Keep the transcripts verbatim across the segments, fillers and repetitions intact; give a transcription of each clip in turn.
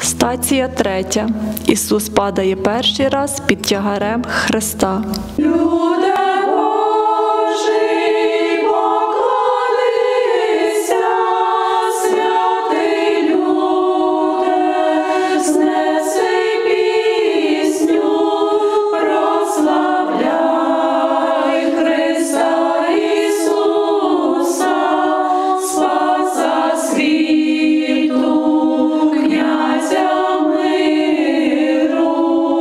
Стація третя. Ісус падає перший раз під тягарем Христа. Люде Божий, поклонися, святий люде, знеси пісню, прославляй Христа Ісуса, Спаса світу, князя миру.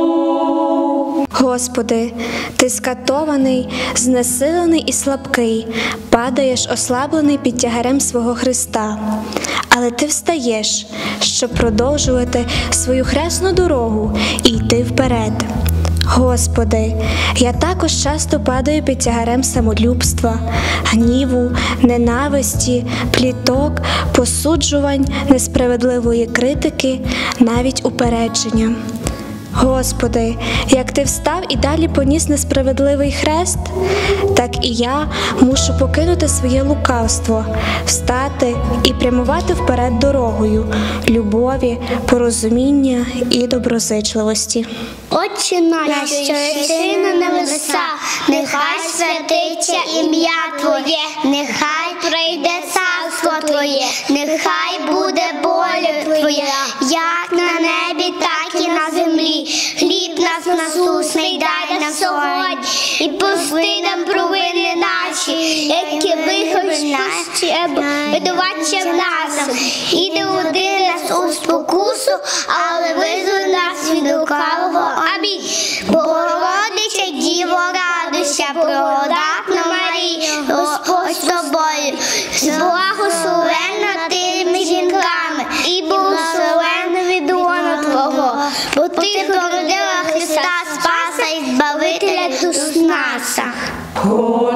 Господи, Ти скатований, знесилений і слабкий, падаєш ослаблений під тягарем свого Христа. Але Ти встаєш, щоб продовжувати свою хресну дорогу і йти вперед. Господи, я також часто падаю під тягарем самолюбства, гніву, ненависті, пліток, посуджувань, несправедливої критики, навіть упередження. Господи, як Ти встав і далі поніс несправедливий хрест, так і я мушу покинути своє лукавство, встати і прямувати вперед дорогою любові, порозуміння і доброзичливості. Отче наш, що єси на небесах, нехай святиться ім'я Твоє, нехай прийде царство Твоє, нехай буде воля Твоя, як на небі, так і на землі. Хліб наш насущний дай нам сьогодні, і прости нам провини наші, які виховуєш наші, видувачам нас. І не води нас у спокусу, але визволи нас від лукавого. Амінь. Богородиця Діво, радуйся, благодатна Марія, Господь з тобою, благословенна ти між жінками, і благословенна від лона Твого, бо Ти породила Христа Спаса і Збавителя душ наша.